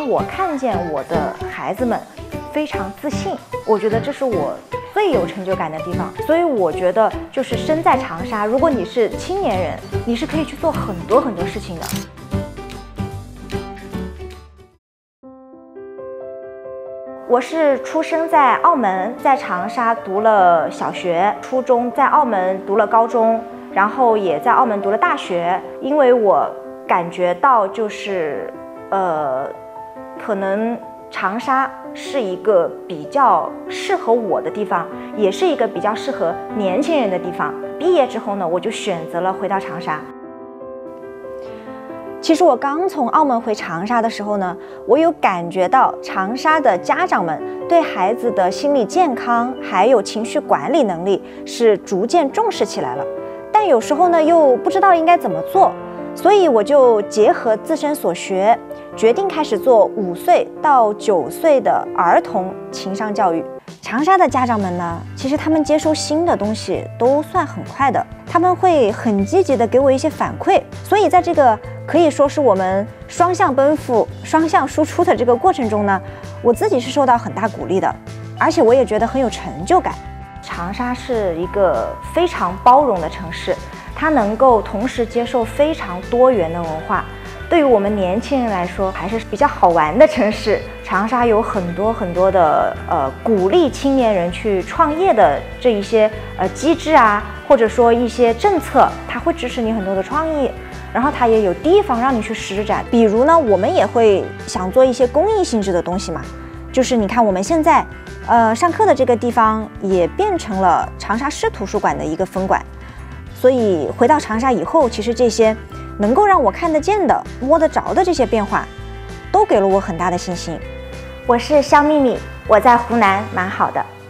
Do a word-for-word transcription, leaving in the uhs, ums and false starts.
让我看见我的孩子们非常自信，我觉得这是我最有成就感的地方。所以我觉得，就是身在长沙，如果你是青年人，你是可以去做很多很多事情的。我是出生在澳门，在长沙读了小学、初中，在澳门读了高中，然后也在澳门读了大学。因为我感觉到，就是呃，可能长沙是一个比较适合我的地方，也是一个比较适合年轻人的地方。毕业之后呢，我就选择了回到长沙。其实我刚从澳门回长沙的时候呢，我有感觉到长沙的家长们对孩子的心理健康还有情绪管理能力是逐渐重视起来了，但有时候呢又不知道应该怎么做，所以我就结合自身所学，决定开始做五岁到九岁的儿童情商教育。长沙的家长们呢，其实他们接收新的东西都算很快的，他们会很积极的给我一些反馈，所以在这个可以说是我们双向奔赴、双向输出的这个过程中呢，我自己是受到很大鼓励的，而且我也觉得很有成就感。长沙是一个非常包容的城市，它能够同时接受非常多元的文化。对于我们年轻人来说，还是比较好玩的城市。长沙有很多很多的呃鼓励青年人去创业的这一些呃机制啊，或者说一些政策，它会支持你很多的创意。然后它也有地方让你去施展，比如呢，我们也会想做一些公益性质的东西嘛。就是你看我们现在呃上课的这个地方也变成了长沙市图书馆的一个分馆。所以回到长沙以后，其实这些能够让我看得见的、摸得着的这些变化，都给了我很大的信心。我是肖秘密，我在湖南蛮好的。